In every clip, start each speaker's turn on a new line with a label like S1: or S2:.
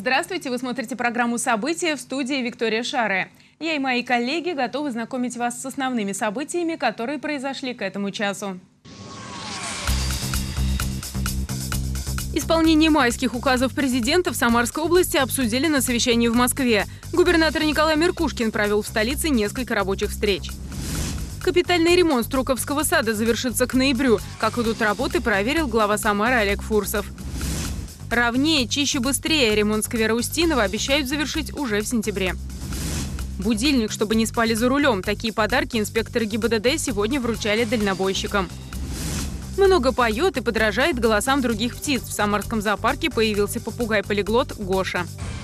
S1: Здравствуйте, вы смотрите программу «События», в студии Виктория Шарая. Я и мои коллеги готовы знакомить вас с основными событиями, которые произошли к этому часу. Исполнение майских указов президента в Самарской области обсудили на совещании в Москве. Губернатор Николай Меркушкин провел в столице несколько рабочих встреч. Капитальный ремонт Струковского сада завершится к ноябрю. Как идут работы, проверил глава Самары Олег Фурсов. Ровнее, чище, быстрее. Ремонт сквера Устинова обещают завершить уже в сентябре. Будильник, чтобы не спали за рулем. Такие подарки инспекторы ГИБДД сегодня вручали дальнобойщикам. Много поет и подражает голосам других птиц. В Самарском зоопарке появился попугай-полиглот Гоша.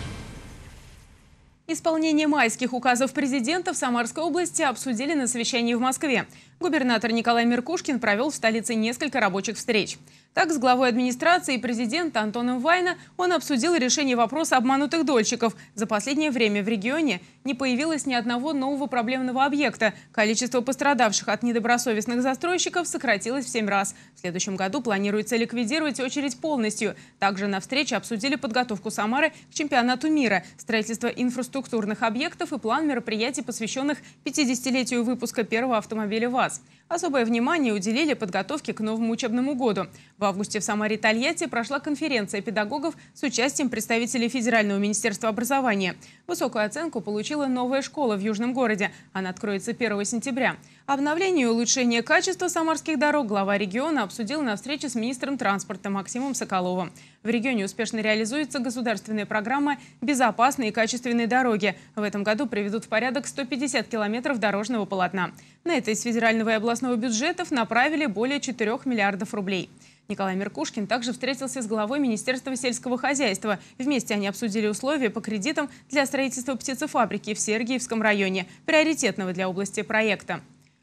S1: Исполнение майских указов президента в Самарской области обсудили на совещании в Москве. Губернатор Николай Меркушкин провел в столице несколько рабочих встреч. Так, с главой администрации президента Антоном Вайна он обсудил решение вопроса обманутых дольщиков. За последнее время в регионе не появилось ни одного нового проблемного объекта. Количество пострадавших от недобросовестных застройщиков сократилось в 7 раз. В следующем году планируется ликвидировать очередь полностью. Также на встрече обсудили подготовку Самары к чемпионату мира, строительство инфраструктурных объектов и план мероприятий, посвященных 50-летию выпуска первого автомобиля ВАЗ. Особое внимание уделили подготовке к новому учебному году. В августе в Самаре и Тольятти прошла конференция педагогов с участием представителей Федерального министерства образования. Высокую оценку получила новая школа в Южном городе. Она откроется 1 сентября. Обновление и улучшение качества самарских дорог глава региона обсудил на встрече с министром транспорта Максимом Соколовым. В регионе успешно реализуется государственная программа «Безопасные и качественные дороги». В этом году приведут в порядок 150 километров дорожного полотна. На это из федерального и областного бюджетов направили более 4 миллиардов рублей. Николай Меркушкин также встретился с главой Министерства сельского хозяйства. Вместе они обсудили условия по кредитам для строительства птицефабрики в Сергиевском районе, приоритетного для области проекта.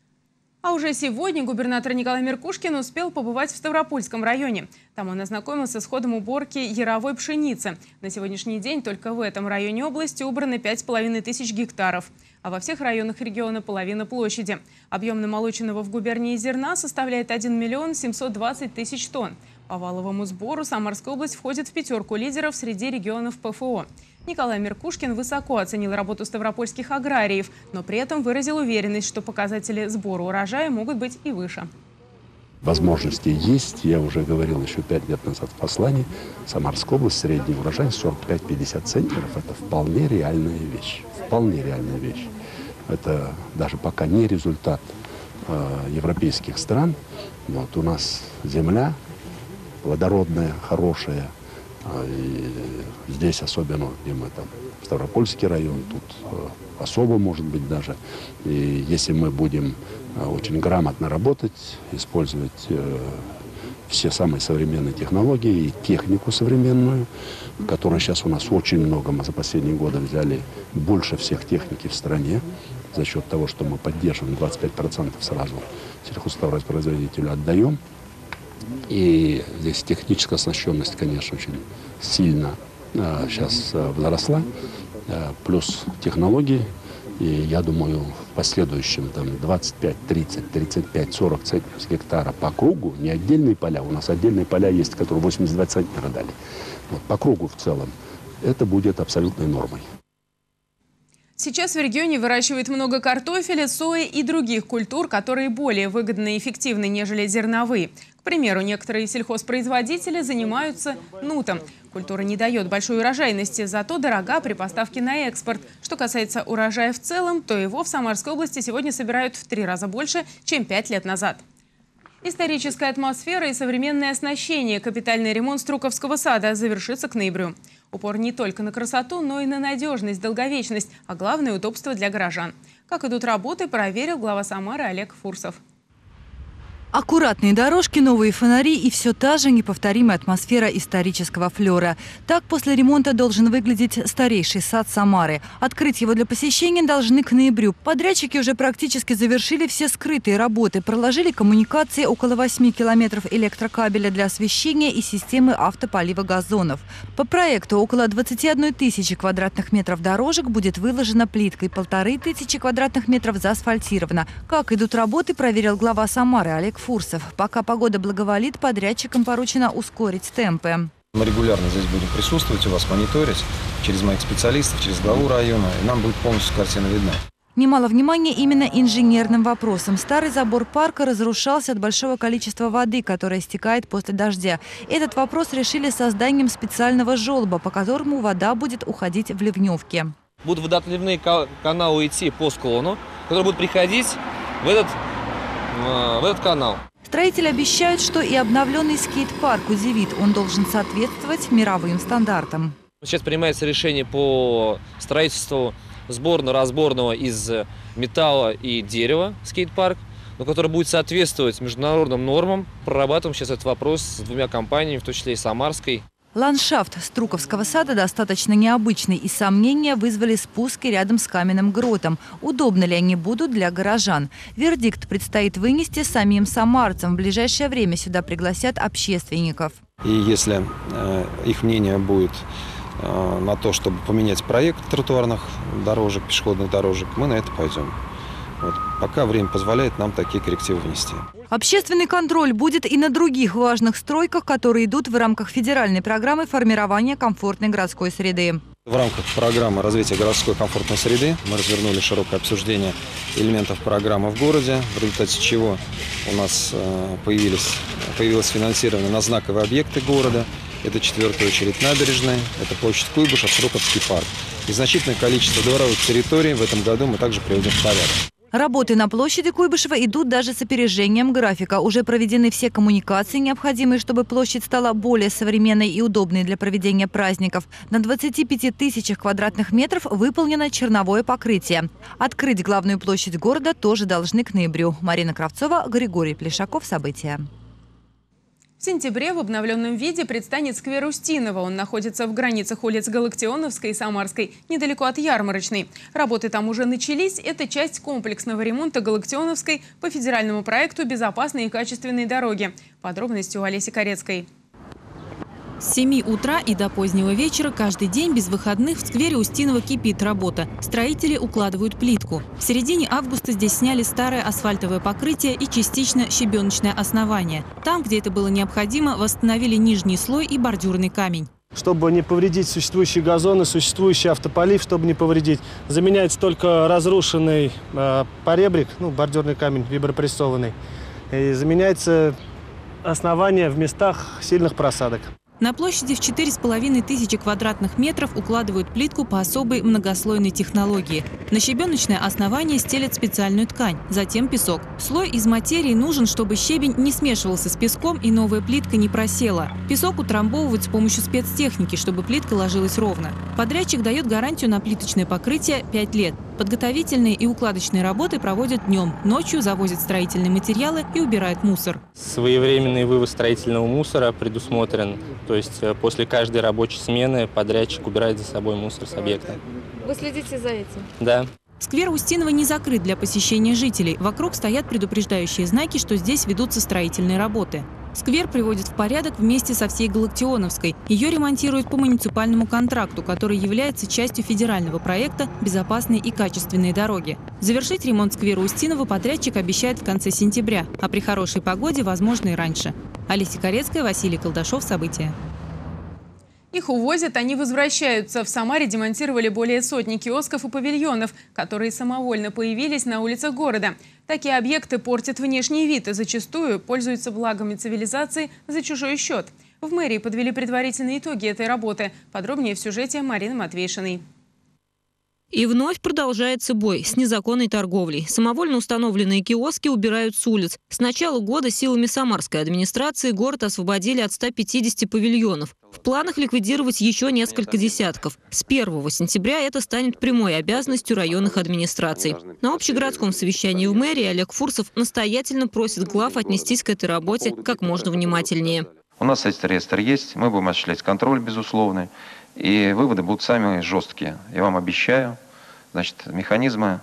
S1: А уже сегодня губернатор Николай Меркушкин успел побывать в Ставропольском районе. Там он ознакомился с ходом уборки яровой пшеницы. На сегодняшний день только в этом районе области убрано 5500 гектаров. А во всех районах региона половина площади. Объем намолоченного в губернии зерна составляет 1 720 000 тонн. По валовому сбору Самарская область входит в пятерку лидеров среди регионов ПФО. Николай Меркушкин высоко оценил работу ставропольских аграриев, но при этом выразил уверенность, что показатели сбора урожая могут быть и выше.
S2: Возможности есть. Я уже говорил еще 5 лет назад в послании. Самарская область, средний урожай 45-50 центнеров. Это вполне реальная вещь. Вполне реальная вещь. Это даже пока не результат европейских стран. Вот у нас земля плодородная, хорошая. И здесь особенно, где мы там, Ставропольский район, тут особо может быть даже. И если мы будем очень грамотно работать, использовать все самые современные технологии и технику современную, которой сейчас у нас очень много, мы за последние годы взяли больше всех техники в стране, за счет того, что мы поддерживаем 25% сразу сельхозтоваропроизводителю отдаем. И здесь техническая оснащенность, конечно, очень сильно сейчас возросла, плюс технологии. И я думаю, в последующем там 25, 30, 35, 40 центнеров с гектара по кругу, не отдельные поля, у нас отдельные поля есть, которые 82 центнера дали. Вот, по кругу в целом это будет абсолютной нормой.
S1: Сейчас в регионе выращивают много картофеля, сои и других культур, которые более выгодны и эффективны, нежели зерновые. К примеру, некоторые сельхозпроизводители занимаются нутом. Культура не дает большой урожайности, зато дорога при поставке на экспорт. Что касается урожая в целом, то его в Самарской области сегодня собирают в 3 раза больше, чем 5 лет назад. Историческая атмосфера и современное оснащение. Капитальный ремонт Струковского сада завершится к ноябрю. Упор не только на красоту, но и на надежность, долговечность, а главное – удобство для горожан. Как идут работы, проверил глава Самары Олег Фурсов.
S3: Аккуратные дорожки, новые фонари и все та же неповторимая атмосфера исторического флера. Так после ремонта должен выглядеть старейший сад Самары. Открыть его для посещения должны к ноябрю. Подрядчики уже практически завершили все скрытые работы. Проложили коммуникации около 8 километров электрокабеля для освещения и системы автополива газонов. По проекту около 21 000 квадратных метров дорожек будет выложена плиткой, 1500 квадратных метров заасфальтировано. Как идут работы, проверил глава Самары Олег Фурсов. Пока погода благоволит, подрядчикам поручено ускорить темпы.
S4: Мы регулярно здесь будем присутствовать, у вас мониторить через моих специалистов, через главу района, и нам будет полностью картина видна.
S3: Немало внимания именно инженерным вопросам. Старый забор парка разрушался от большого количества воды, которая стекает после дождя. Этот вопрос решили созданием специального желоба, по которому вода будет уходить в ливневки.
S5: Будут водоотливные каналы идти по склону, которые будут приходить в этот канал.
S3: Строители обещают, что и обновленный скейт-парк удивит. Он должен соответствовать мировым стандартам.
S5: Сейчас принимается решение по строительству сборно-разборного из металла и дерева скейт-парк, но который будет соответствовать международным нормам. Прорабатываем сейчас этот вопрос с двумя компаниями, в том числе и самарской.
S3: Ландшафт Струковского сада достаточно необычный, и сомнения вызвали спуски рядом с каменным гротом. Удобны ли они будут для горожан? Вердикт предстоит вынести самим самарцам. В ближайшее время сюда пригласят общественников.
S4: И если их мнение будет на то, чтобы поменять проект тротуарных дорожек, пешеходных дорожек, мы на это пойдем. Вот. Пока время позволяет нам такие коррективы внести.
S3: Общественный контроль будет и на других важных стройках, которые идут в рамках федеральной программы формирования комфортной городской среды.
S4: В рамках программы развития городской комфортной среды мы развернули широкое обсуждение элементов программы в городе, в результате чего у нас появилось финансирование на знаковые объекты города. Это в четвертую очередь набережная, это площадь Куйбышев, Струковский парк. И значительное количество дворовых территорий в этом году мы также приведем в порядок.
S3: Работы на площади Куйбышева идут даже с опережением графика. Уже проведены все коммуникации, необходимые, чтобы площадь стала более современной и удобной для проведения праздников. На 25 тысячах квадратных метров выполнено черновое покрытие. Открыть главную площадь города тоже должны к ноябрю. Марина Кравцова, Григорий Плешаков. События.
S1: В сентябре в обновленном виде предстанет сквер Устинова. Он находится в границах улиц Галактионовской и Самарской, недалеко от Ярмарочной. Работы там уже начались. Это часть комплексного ремонта Галактионовской по федеральному проекту «Безопасные и качественные дороги». Подробности у Олеси Корецкой.
S6: С 7 утра и до позднего вечера каждый день без выходных в сквере Устинова кипит работа. Строители укладывают плитку. В середине августа здесь сняли старое асфальтовое покрытие и частично щебеночное основание. Там, где это было необходимо, восстановили нижний слой и бордюрный камень.
S7: Чтобы не повредить существующие газоны, существующий автополив, чтобы не повредить, заменяется только разрушенный поребрик, бордюрный камень вибропрессованный. И заменяется основание в местах сильных просадок.
S6: На площади в 4500 квадратных метров укладывают плитку по особой многослойной технологии. На щебеночное основание стелят специальную ткань, затем песок. Слой из материи нужен, чтобы щебень не смешивался с песком и новая плитка не просела. Песок утрамбовывают с помощью спецтехники, чтобы плитка ложилась ровно. Подрядчик дает гарантию на плиточное покрытие 5 лет. Подготовительные и укладочные работы проводят днем, ночью завозят строительные материалы и убирают мусор.
S8: Своевременный вывоз строительного мусора предусмотрен. То есть после каждой рабочей смены подрядчик убирает за собой мусор с объекта.
S9: Вы следите за этим?
S8: Да.
S6: Сквер Устинова не закрыт для посещения жителей. Вокруг стоят предупреждающие знаки, что здесь ведутся строительные работы. Сквер приводят в порядок вместе со всей Галактионовской. Ее ремонтируют по муниципальному контракту, который является частью федерального проекта «Безопасные и качественные дороги». Завершить ремонт сквера Устинова подрядчик обещает в конце сентября, а при хорошей погоде, возможно, и раньше. Олеся Корецкая, Василий Колдашов. События.
S1: Их увозят, они возвращаются. В Самаре демонтировали более сотни киосков и павильонов, которые самовольно появились на улицах города. Такие объекты портят внешний вид и зачастую пользуются благами цивилизации за чужой счет. В мэрии подвели предварительные итоги этой работы. Подробнее в сюжете Марины Матвейшиной.
S10: И вновь продолжается бой с незаконной торговлей. Самовольно установленные киоски убирают с улиц. С начала года силами самарской администрации город освободили от 150 павильонов. В планах ликвидировать еще несколько десятков. С 1 сентября это станет прямой обязанностью районных администраций. На общегородском совещании в мэрии Олег Фурсов настоятельно просит глав отнестись к этой работе как можно внимательнее.
S11: У нас этот реестр есть, мы будем осуществлять контроль безусловный. И выводы будут самые жесткие. Я вам обещаю. Значит, механизмы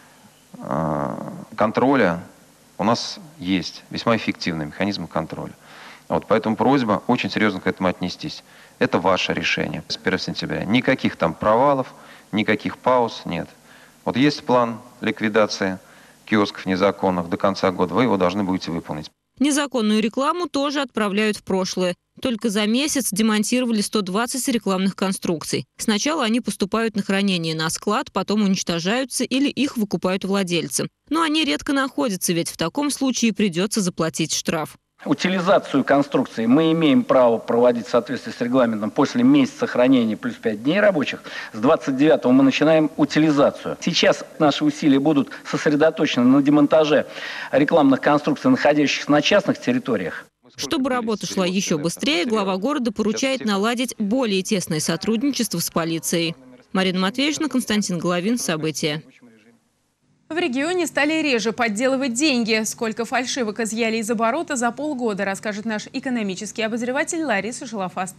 S11: контроля у нас есть. Весьма эффективные механизмы контроля. Вот, поэтому просьба очень серьезно к этому отнестись. Это ваше решение. С 1 сентября. Никаких там провалов, никаких пауз нет. Вот есть план ликвидации киосков незаконных до конца года. Вы его должны будете выполнить.
S10: Незаконную рекламу тоже отправляют в прошлое. Только за месяц демонтировали 120 рекламных конструкций. Сначала они поступают на хранение на склад, потом уничтожаются или их выкупают владельцы. Но они редко находятся, ведь в таком случае придется заплатить штраф.
S12: Утилизацию конструкции мы имеем право проводить в соответствии с регламентом после месяца хранения плюс 5 дней рабочих. С 29-го мы начинаем утилизацию. Сейчас наши усилия будут сосредоточены на демонтаже рекламных конструкций, находящихся на частных территориях.
S10: Чтобы работа шла еще быстрее, глава города поручает наладить более тесное сотрудничество с полицией. Марина Матвеевна, Константин Головин. События.
S1: В регионе стали реже подделывать деньги. Сколько фальшивок изъяли из оборота за полгода, расскажет наш экономический обозреватель Лариса Шалафаст.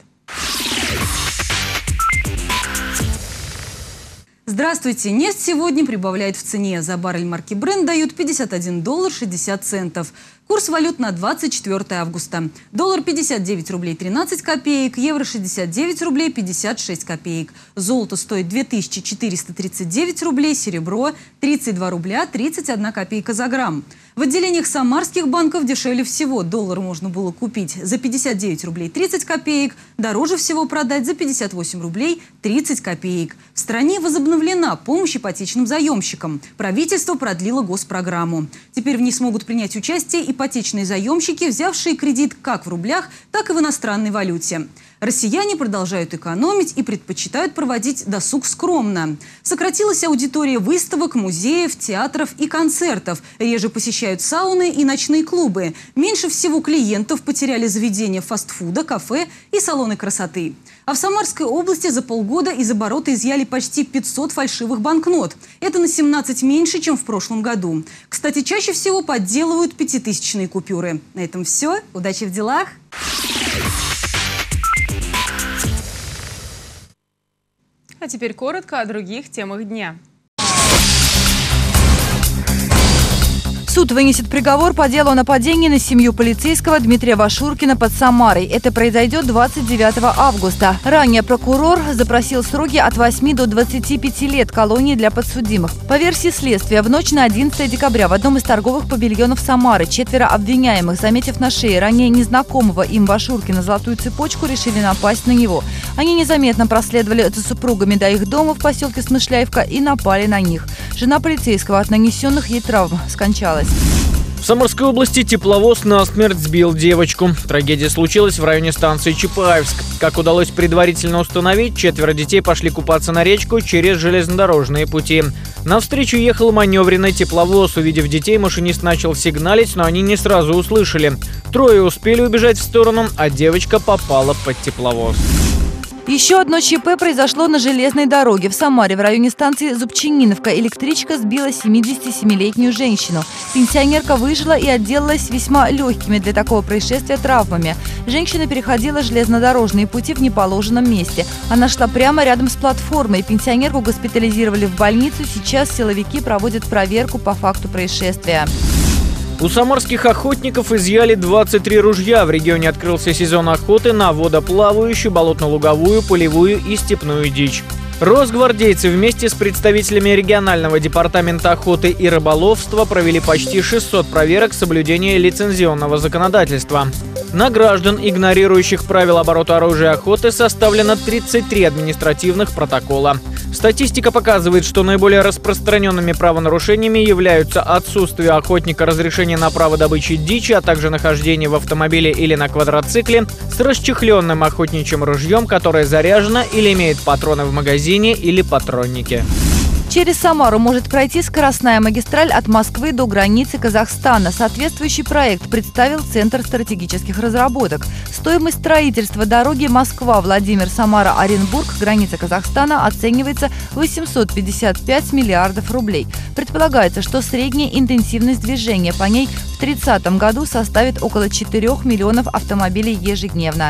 S13: Здравствуйте! Нефть сегодня прибавляет в цене. За баррель марки Brent дают $51.60. Курс валют на 24 августа. Доллар 59 рублей 13 копеек, евро 69 рублей 56 копеек. Золото стоит 2439 рублей, серебро 32 рубля 31 копейка за грамм. В отделениях самарских банков дешевле всего. Доллар можно было купить за 59 рублей 30 копеек, дороже всего продать за 58 рублей 30 копеек. В стране возобновлена помощь ипотечным заемщикам. Правительство продлило госпрограмму. Теперь в ней смогут принять участие ипотечные заемщики, взявшие кредит как в рублях, так и в иностранной валюте. Россияне продолжают экономить и предпочитают проводить досуг скромно. Сократилась аудитория выставок, музеев, театров и концертов. Реже посещают сауны и ночные клубы. Меньше всего клиентов потеряли заведения фастфуда, кафе и салоны красоты. А в Самарской области за полгода из оборота изъяли почти 500 фальшивых банкнот. Это на 17 меньше, чем в прошлом году. Кстати, чаще всего подделывают 5000-тысячные купюры. На этом все. Удачи в делах!
S1: А теперь коротко о других темах дня.
S3: Суд вынесет приговор по делу о нападении на семью полицейского Дмитрия Вашуркина под Самарой. Это произойдет 29 августа. Ранее прокурор запросил сроки от 8 до 25 лет колонии для подсудимых. По версии следствия, в ночь на 11 декабря в одном из торговых павильонов Самары 4 обвиняемых, заметив на шее ранее незнакомого им Вашуркина золотую цепочку, решили напасть на него. Они незаметно проследовали за супругами до их дома в поселке Смышляевка и напали на них. Жена полицейского от нанесенных ей травм скончалась.
S14: В Самарской области тепловоз насмерть сбил девочку. Трагедия случилась в районе станции Чапаевск. Как удалось предварительно установить, 4 детей пошли купаться на речку через железнодорожные пути. Навстречу ехал маневренный тепловоз. Увидев детей, машинист начал сигналить, но они не сразу услышали. 3 успели убежать в сторону, а девочка попала под тепловоз.
S3: Еще одно ЧП произошло на железной дороге. В Самаре в районе станции Зубчининовка электричка сбила 77-летнюю женщину. Пенсионерка выжила и отделалась весьма легкими для такого происшествия травмами. Женщина переходила железнодорожные пути в неположенном месте. Она шла прямо рядом с платформой. Пенсионерку госпитализировали в больницу. Сейчас силовики проводят проверку по факту происшествия.
S14: У самарских охотников изъяли 23 ружья. В регионе открылся сезон охоты на водоплавающую, болотно-луговую, полевую и степную дичь. Росгвардейцы вместе с представителями регионального департамента охоты и рыболовства провели почти 600 проверок соблюдения лицензионного законодательства. На граждан, игнорирующих правила оборота оружия и охоты, составлено 33 административных протокола. Статистика показывает, что наиболее распространенными правонарушениями являются отсутствие охотника разрешения на право добычи дичи, а также нахождение в автомобиле или на квадроцикле с расчехленным охотничьим ружьем, которое заряжено или имеет патроны в магазине или патроннике.
S3: Через Самару может пройти скоростная магистраль от Москвы до границы Казахстана. Соответствующий проект представил Центр стратегических разработок. Стоимость строительства дороги Москва-Владимир-Самара-Оренбург, граница Казахстана, оценивается в 855 миллиардов рублей. Предполагается, что средняя интенсивность движения по ней в 2030 году составит около 4 миллионов автомобилей ежедневно.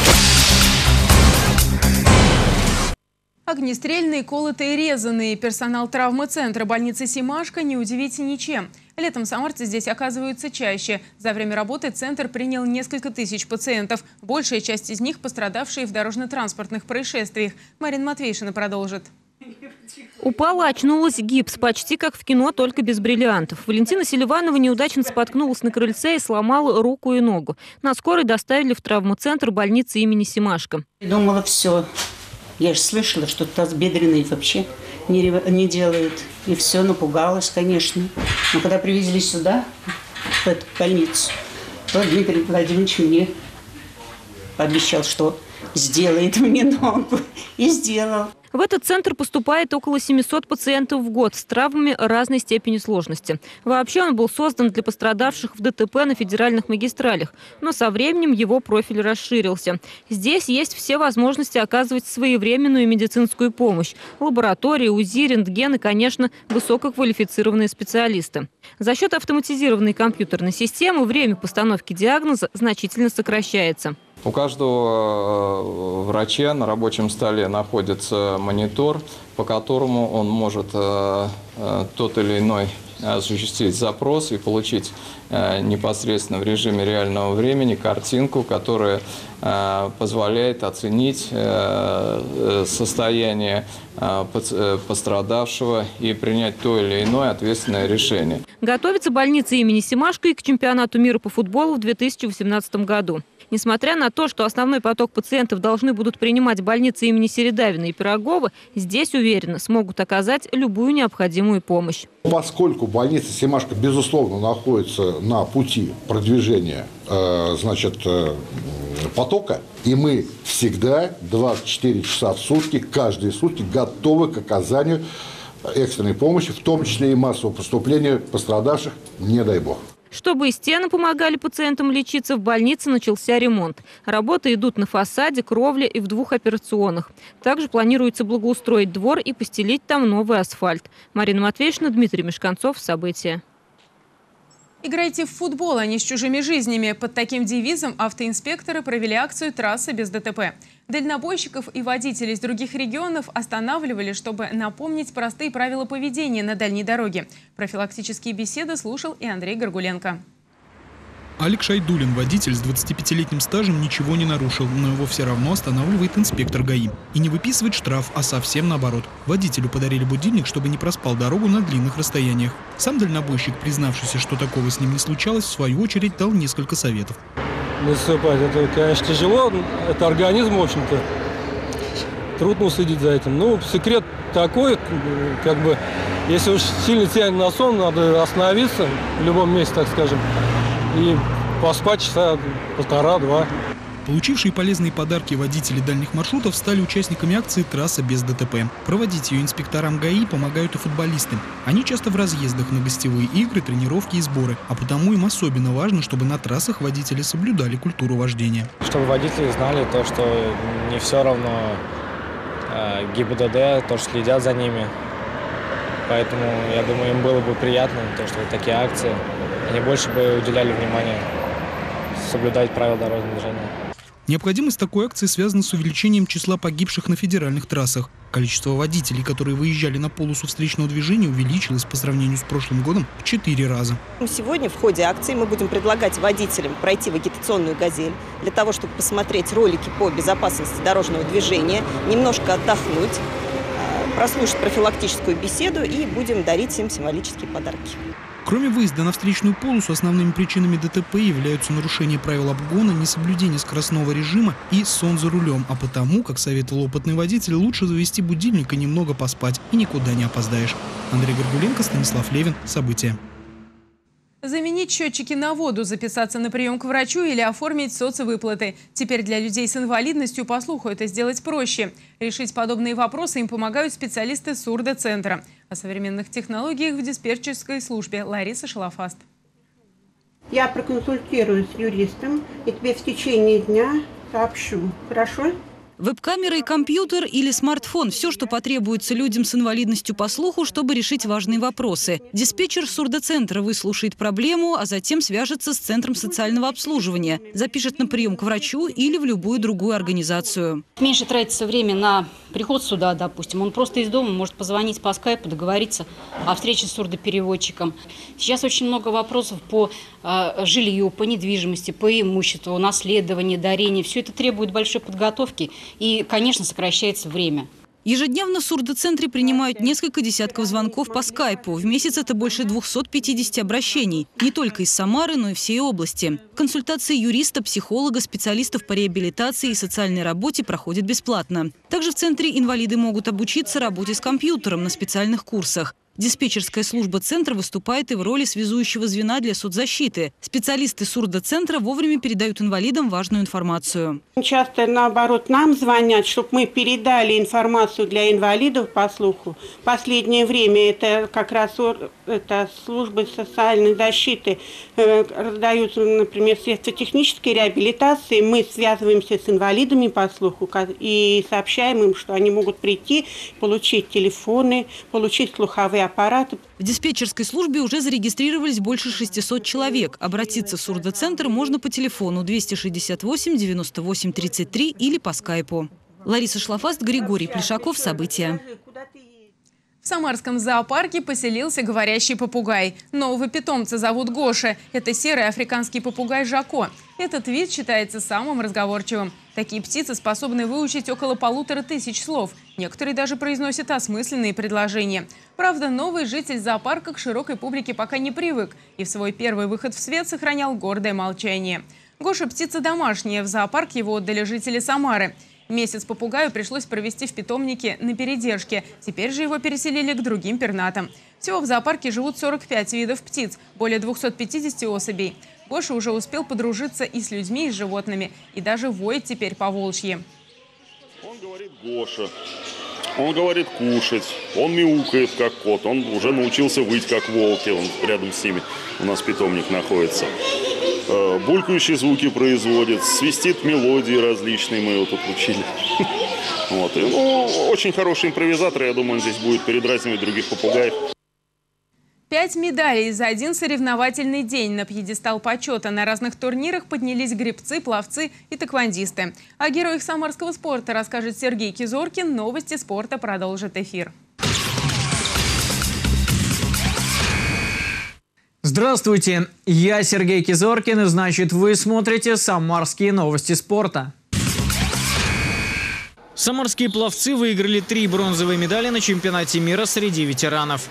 S1: Огнестрельные, колотые, резаные. Персонал травмоцентра больницы Семашко не удивите ничем. Летом самарцы здесь оказываются чаще. За время работы центр принял несколько тысяч пациентов. Большая часть из них пострадавшие в дорожно-транспортных происшествиях. Марина Матвеевна продолжит.
S10: Упала, очнулась, гипс. Почти как в кино, только без бриллиантов. Валентина Селиванова неудачно споткнулась на крыльце и сломала руку и ногу. На скорой доставили в травмоцентр больницы имени Семашко.
S15: Думала, все. Я же слышала, что тазобедренный вообще не делают. И все, напугалась, конечно. Но когда привезли сюда, в эту больницу, то Дмитрий Владимирович мне пообещал, что сделает мне ногу. И сделал.
S10: В этот центр поступает около 700 пациентов в год с травмами разной степени сложности. Вообще он был создан для пострадавших в ДТП на федеральных магистралях, но со временем его профиль расширился. Здесь есть все возможности оказывать своевременную медицинскую помощь. Лаборатории, УЗИ, рентген и, конечно, высококвалифицированные специалисты. За счет автоматизированной компьютерной системы время постановки диагноза значительно сокращается.
S16: У каждого врача на рабочем столе находится монитор, по которому он может тот или иной осуществить запрос и получить непосредственно в режиме реального времени картинку, которая позволяет оценить состояние пострадавшего и принять то или иное ответственное решение.
S10: Готовится больница имени Семашко и к чемпионату мира по футболу в 2018 году. Несмотря на то, что основной поток пациентов должны будут принимать больницы имени Середавина и Пирогова, здесь, уверенно, смогут оказать любую необходимую помощь.
S17: Поскольку больница Семашко, безусловно, находится на пути продвижения потока, и мы всегда 24 часа в сутки, каждые сутки готовы к оказанию экстренной помощи, в том числе и массового поступления пострадавших, не дай бог.
S10: Чтобы и стены помогали пациентам лечиться, в больнице начался ремонт. Работы идут на фасаде, кровле и в 2 операционных. Также планируется благоустроить двор и постелить там новый асфальт. Марина Матвеевна, Дмитрий Мешканцов. События.
S1: Играйте в футбол, а не с чужими жизнями. Под таким девизом автоинспекторы провели акцию «Трасса без ДТП». Дальнобойщиков и водителей из других регионов останавливали, чтобы напомнить простые правила поведения на дальней дороге. Профилактические беседы слушал и Андрей Горгуленко.
S18: Алик Шайдулин, водитель с 25-летним стажем, ничего не нарушил, но его все равно останавливает инспектор ГАИ. И не выписывает штраф, а совсем наоборот. Водителю подарили будильник, чтобы не проспал дорогу на длинных расстояниях. Сам дальнобойщик, признавшийся, что такого с ним не случалось, в свою очередь дал несколько советов.
S19: Насыпать, это, конечно, тяжело, это организм, в общем-то. Трудно уследить за этим. Ну, секрет такой, как бы, если уж сильно тянет на сон, надо остановиться в любом месте, так скажем. И поспать часа 1,5-2.
S18: Получившие полезные подарки водители дальних маршрутов стали участниками акции «Трасса без ДТП». Проводить ее инспекторам ГАИ помогают и футболисты. Они часто в разъездах на гостевые игры, тренировки и сборы. А потому им особенно важно, чтобы на трассах водители соблюдали культуру вождения.
S20: Чтобы водители знали то, что не все равно ГИБДД, тоже следят за ними. Поэтому, я думаю, им было бы приятно, то, что такие акции. Они больше бы уделяли внимание соблюдать правила дорожного движения.
S18: Необходимость такой акции связана с увеличением числа погибших на федеральных трассах. Количество водителей, которые выезжали на полосу встречного движения, увеличилось по сравнению с прошлым годом в 4 раза.
S21: Сегодня в ходе акции мы будем предлагать водителям пройти в агитационную «Газель» для того, чтобы посмотреть ролики по безопасности дорожного движения, немножко отдохнуть, прослушать профилактическую беседу и будем дарить им символические подарки.
S18: Кроме выезда на встречную полосу, основными причинами ДТП являются нарушение правил обгона, несоблюдение скоростного режима и сон за рулем. А потому, как советовал опытный водитель, лучше завести будильник и немного поспать, и никуда не опоздаешь. Андрей Горгуленко, Станислав Левин. События.
S1: Заменить счетчики на воду, записаться на прием к врачу или оформить соцвыплаты. Теперь для людей с инвалидностью по слуху это сделать проще. Решить подобные вопросы им помогают специалисты сурдоцентра. О современных технологиях в диспетчерской службе Лариса Шалафаст.
S22: Я проконсультируюсь с юристом и тебе в течение дня сообщу. Хорошо?
S3: Веб-камера и компьютер или смартфон – все, что потребуется людям с инвалидностью по слуху, чтобы решить важные вопросы. Диспетчер сурдоцентра выслушает проблему, а затем свяжется с Центром социального обслуживания, запишет на прием к врачу или в любую другую организацию.
S23: Меньше тратится время на приход сюда, допустим. Он просто из дома может позвонить по скайпу, договориться о встрече с сурдопереводчиком. Сейчас очень много вопросов по жилью, по недвижимости, по имуществу, наследованию, дарению. Все это требует большой подготовки. И, конечно, сокращается время.
S3: Ежедневно в сурдоцентре принимают несколько десятков звонков по скайпу. В месяц это больше 250 обращений. Не только из Самары, но и всей области. Консультации юриста, психолога, специалистов по реабилитации и социальной работе проходят бесплатно. Также в центре инвалиды могут обучиться работе с компьютером на специальных курсах. Диспетчерская служба центра выступает и в роли связующего звена для соцзащиты. Специалисты сурдоцентра вовремя передают инвалидам важную информацию.
S22: Часто, наоборот, нам звонят, чтобы мы передали информацию для инвалидов по слуху. В последнее время это как раз службы социальной защиты раздают, например, средства технической реабилитации. Мы связываемся с инвалидами по слуху и сообщаем им, что они могут прийти, получить телефоны, получить слуховые аппараты.
S3: В диспетчерской службе уже зарегистрировались больше 600 человек. Обратиться в сурдоцентр можно по телефону 268 98 33 или по скайпу. Лариса Шлафаст, Григорий Плешаков. События.
S1: В Самарском зоопарке поселился говорящий попугай. Нового питомца зовут Гоша. Это серый африканский попугай Жако. Этот вид считается самым разговорчивым. Такие птицы способны выучить около 1500 слов. Некоторые даже произносят осмысленные предложения. Правда, новый житель зоопарка к широкой публике пока не привык и в свой первый выход в свет сохранял гордое молчание. Гоша – птица домашняя. В зоопарк его отдали жители Самары. Месяц попугаю пришлось провести в питомнике на передержке. Теперь же его переселили к другим пернатам. Всего в зоопарке живут 45 видов птиц, более 250 особей. Гоша уже успел подружиться и с людьми, и с животными. И даже воет теперь по-волчьи.
S2: Он говорит Гоша, он говорит кушать, он мяукает как кот, он уже научился выть как волки, он рядом с ними, у нас питомник находится. Булькающие звуки производит, свистит мелодии различные, мы его тут учили. Вот. И, очень хороший импровизатор, я думаю, он здесь будет передразнивать других попугаев.
S1: 5 медалей за один соревновательный день. На пьедестал почета на разных турнирах поднялись гребцы, пловцы и тэквондисты. О героях самарского спорта расскажет Сергей Кизоркин. Новости спорта продолжит эфир.
S14: Здравствуйте, я Сергей Кизоркин, и значит вы смотрите «Самарские новости спорта». Самарские пловцы выиграли 3 бронзовые медали на чемпионате мира среди ветеранов.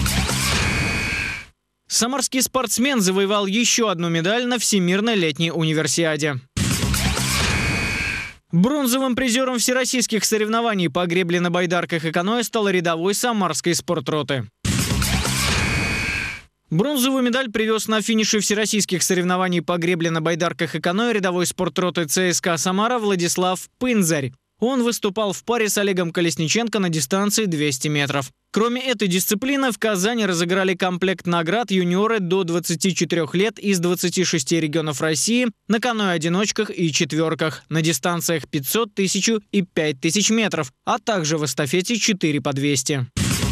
S14: Самарский спортсмен завоевал еще одну медаль на Всемирной летней универсиаде. Бронзовым призером всероссийских соревнований по гребле на байдарках и каноэ стал рядовой самарской спортроты. Бронзовую медаль привез на финише всероссийских соревнований по гребле на байдарках и каноэ рядовой спортроты ЦСКА «Самара» Владислав Пынзарь. Он выступал в паре с Олегом Колесниченко на дистанции 200 метров. Кроме этой дисциплины, в Казани разыграли комплект наград юниоры до 24 лет из 26 регионов России на каноэ-одиночках и четверках, на дистанциях 500, 1000 и 5000 метров, а также в эстафете 4 по 200.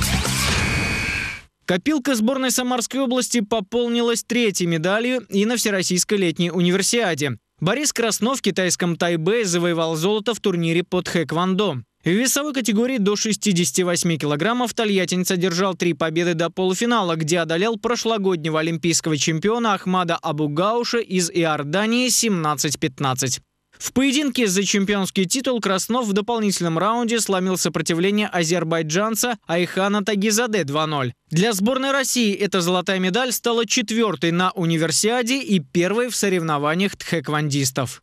S14: Копилка сборной Самарской области пополнилась 3-й медалью и на Всероссийской летней универсиаде. Борис Краснов в китайском Тайбэе завоевал золото в турнире по тхэквондо. В весовой категории до 68 килограммов тольяттинец одержал 3 победы до полуфинала, где одолел прошлогоднего олимпийского чемпиона Ахмада Абу-Гауша из Иордании 17-15. В поединке за чемпионский титул Краснов в дополнительном раунде сломил сопротивление азербайджанца Айхана Тагизаде 2-0. Для сборной России эта золотая медаль стала 4-й на универсиаде и 1-й в соревнованиях тхэквондистов.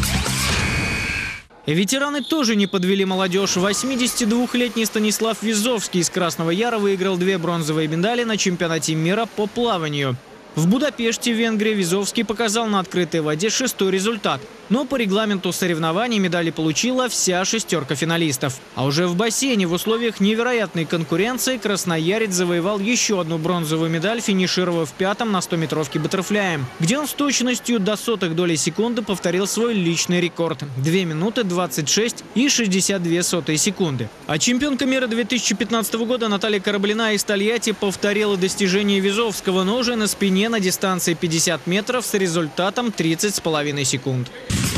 S14: Ветераны тоже не подвели молодежь. 82-летний Станислав Визовский из Красного Яра выиграл 2 бронзовые медали на чемпионате мира по плаванию. В Будапеште, Венгрия, Визовский показал на открытой воде 6-й результат. Но по регламенту соревнований медали получила вся 6 финалистов. А уже в бассейне в условиях невероятной конкуренции красноярец завоевал еще одну бронзовую медаль, финишировав 5-м на 100-метровке баттерфляем, где он с точностью до сотых доли секунды повторил свой личный рекорд – 2 минуты 26 и 62 сотые секунды. А чемпионка мира 2015 года Наталья Кораблина из Тольятти повторила достижение Визовского, но уже на спине на дистанции 50 метров с результатом 30,5 секунд.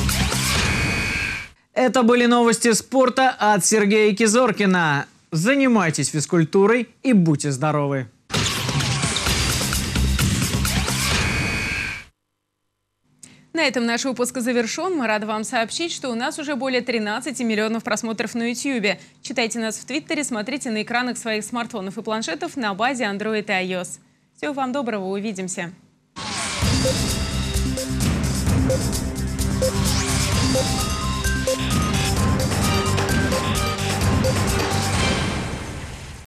S14: Это были новости спорта от Сергея Кизоркина. Занимайтесь физкультурой и будьте здоровы!
S1: На этом наш выпуск завершен. Мы рады вам сообщить, что у нас уже более 13 миллионов просмотров на YouTube. Читайте нас в Твиттере, смотрите на экранах своих смартфонов и планшетов на базе Android и iOS. Всего вам доброго, увидимся.